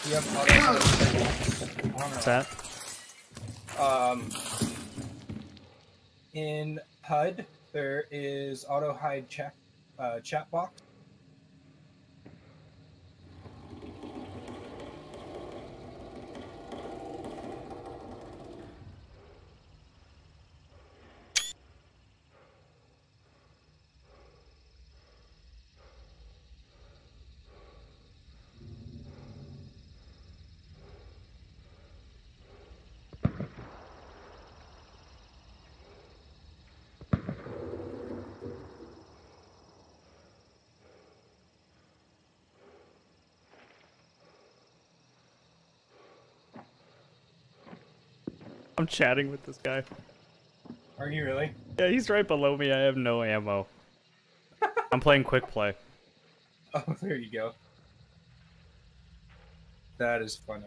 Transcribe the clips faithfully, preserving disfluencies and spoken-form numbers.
Yep. What's that? Um, in H U D, there is auto hide check uh, chat box. I'm chatting with this guy. Are you really? Yeah, he's right below me. I have no ammo. I'm playing Quickplay. Oh, there you go. That is funny.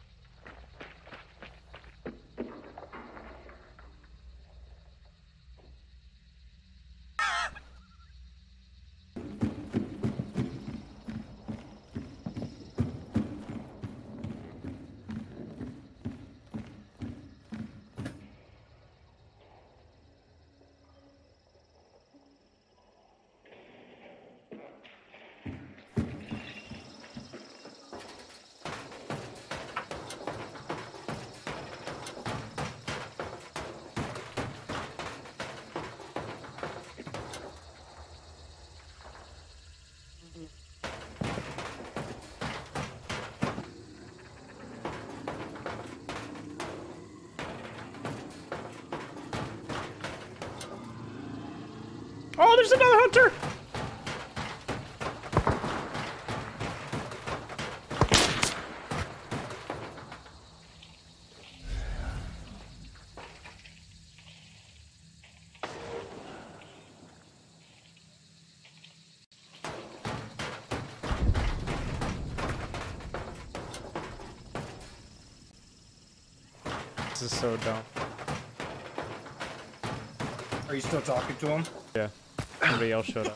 Oh, there's another hunter! This is so dumb. Are you still talking to him? Yeah. Somebody else showed up.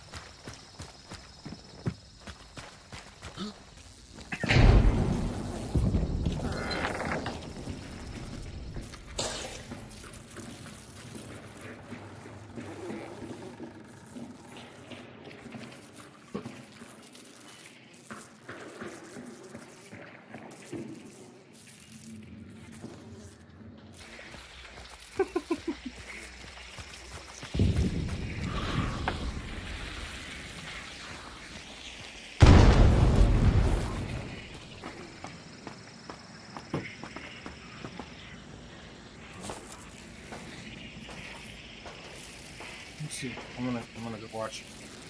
Let's see. I'm gonna I'm gonna go watch.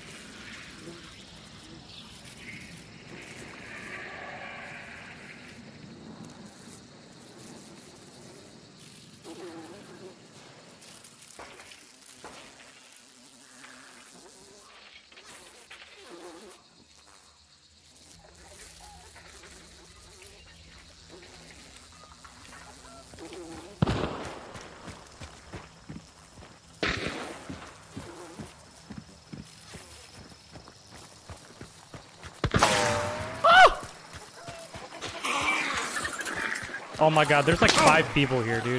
Oh my god, there's like five people here, dude.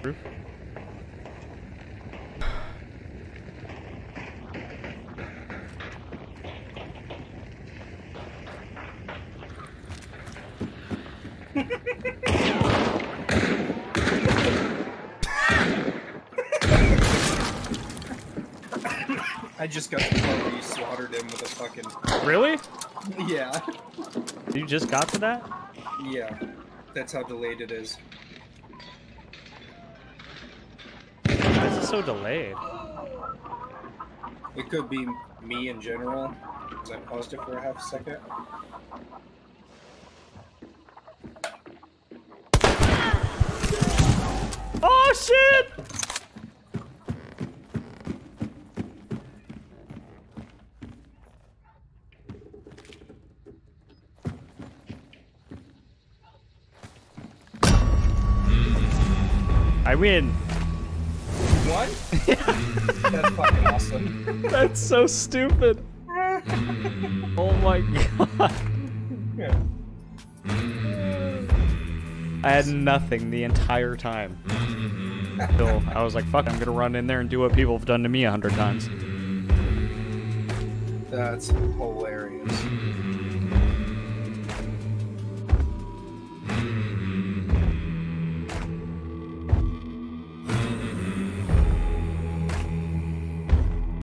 Roof? I just got to the part where you slaughtered him with a fucking... Really? Yeah. You just got to that? Yeah. That's how delayed it is. Why is it so delayed? It could be me in general, because I paused it for a half a second. Oh shit! I win. One? That's fucking awesome. That's so stupid. Oh my god. Yeah. I had nothing the entire time. Until I was like, fuck, I'm gonna run in there and do what people have done to me a hundred times. That's hilarious.